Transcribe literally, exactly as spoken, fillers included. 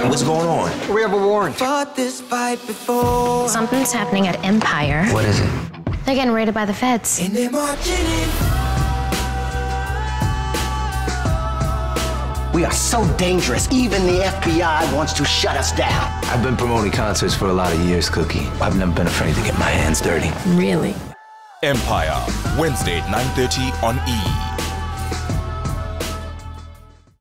What's going on? We have a warrant. Fought this fight before. Something's happening at Empire. What is it? They're getting raided by the feds. And they're marching in. We are so dangerous, even the F B I wants to shut us down. I've been promoting concerts for a lot of years, Cookie. I've never been afraid to get my hands dirty. Really? Empire, Wednesday at nine thirty on E!